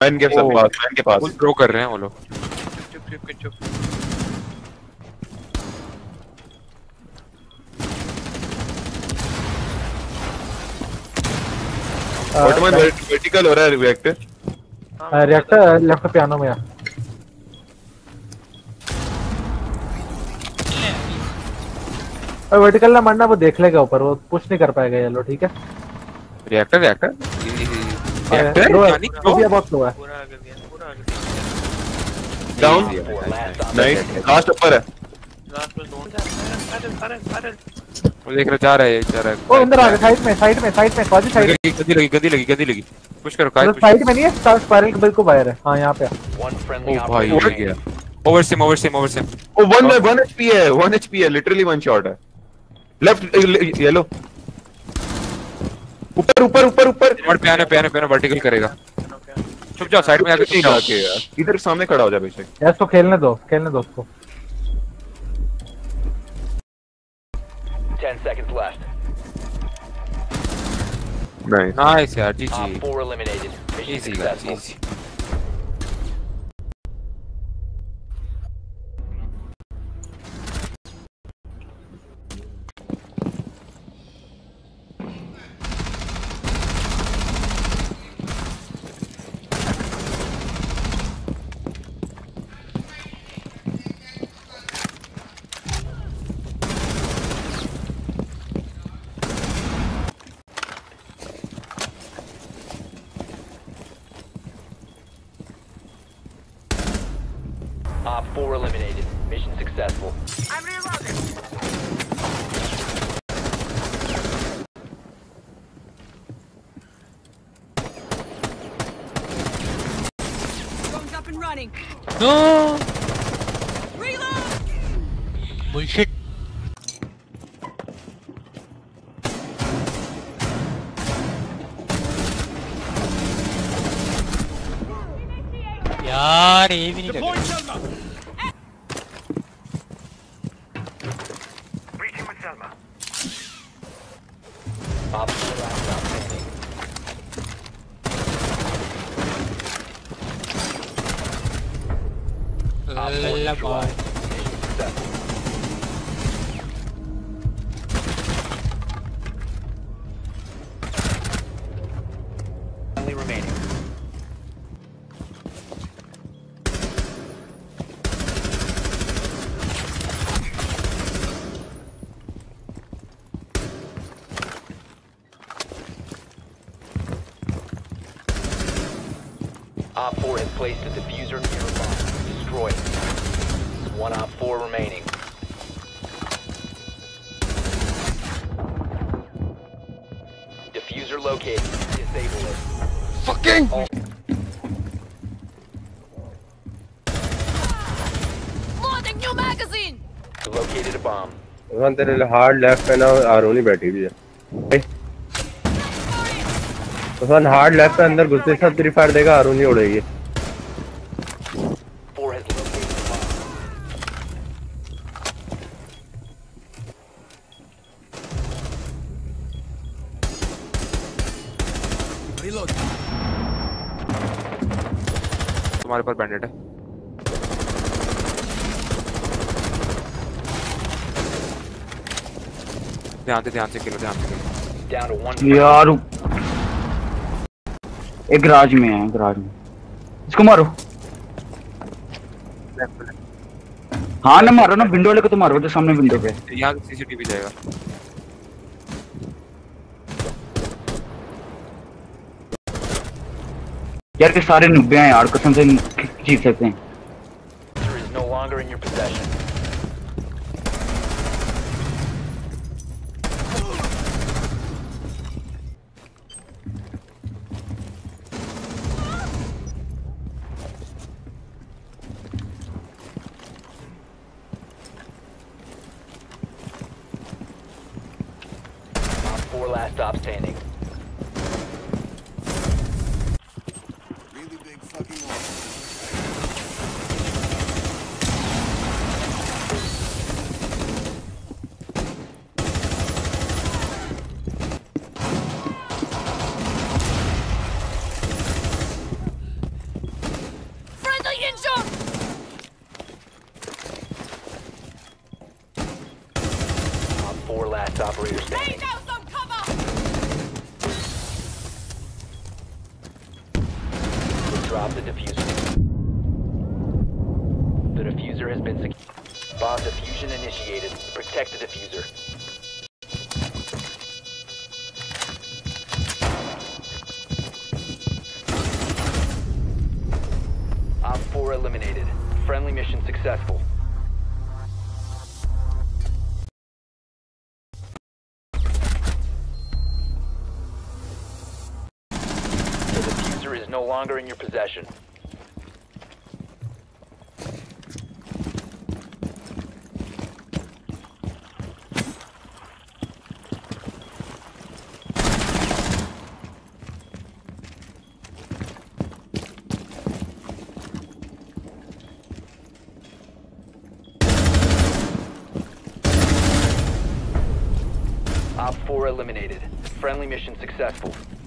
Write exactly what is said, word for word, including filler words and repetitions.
Man के पास, man के पास full throw कर रहे हैं वो लोग। चुप चुप चुप चुप। ऑटोमैन वर्टिकल हो रहा है रिएक्टर। रिएक्टर लेफ्ट पियानो में है। वर्टिकल ना मरना, वो देख लेगा ऊपर, वो पुश नहीं कर पाएगा येलो। ठीक है रिएक्टर रिएक्टर रिएक्टर यानी तो भी बहुत स्लो है। पूरा आ गया पूरा आ गया। डाउन नाइस, लास्ट ऊपर है। लास्ट में जोन अरे अरे अरे वो देख रहा जा रहा है जा रहा है। ओ अंदर आ गया साइड में साइड में साइड में कौन सी साइड? गंदी लगी गंदी लगी गंदी लगी। पुश करो काय। साइड में नहीं है, स्पाइरल के बिल्कुल बाहर है। हां यहां पे। ओ भाई हो गया। ओवर सिम ओवर सिम ओवर सिम। ओ वन वन एचपी है, वन एचपी है, लिटरली वन शॉट है। लेफ्ट येलो ऊपर ऊपर ऊपर ऊपर और पियानो पियानो पियानो वर्टिकल करेगा। चुप जाओ साइड में जाके चुप जाओ के यार, इधर सामने खड़ा हो जा बेशक। यार इसको खेलने दो, खेलने दो उसको। ten seconds left. Nice nice यार जी Op जी four eliminated. Mission easy successful. Easy. Op four eliminated. Mission successful. I'm reloading. Phone's up and running. No. Reload. Bullshit. यार ये भी नहीं लग रहा। Op four last stop standing. अल्लाह भाई। Successful. Only remaining. Op four has placed a diffuser near a bomb. Destroy it. One Op four remaining. Diffuser located. Disable it. Fucking Loading new magazine. Located a bomb. One तेरे hard left पे ना आरोनी बैठी हुई है। तो one hard left पे अंदर घुसते साथ तेरी फायर देगा, आरोनी उड़ेगी। Four has located the bomb. तुम्हारे पर बैंडेड है। ध्यान से ध्यान से खेलो ध्यान से खेलो। Down to one. यार एक गराज में है, गराज में इसको मारो। हाँ ना मारो ना, विंडो वाले को तो मारो जो सामने विंडो पे। यहाँ सीसीटीवी जाएगा। यार के सारे नुब्बे हैं यार, कसम से जीत सकते हैं। Diffuser is no longer in your possession. Op four last stop standing. Really big fucking awesome. Taking shot! Op four last operator Lay standing. down some cover! Drop the diffuser. The diffuser has been secured. Bomb diffusion initiated. Protect the diffuser. Op four eliminated. Friendly mission successful. The diffuser is no longer in your possession. Op four eliminated. Friendly mission successful.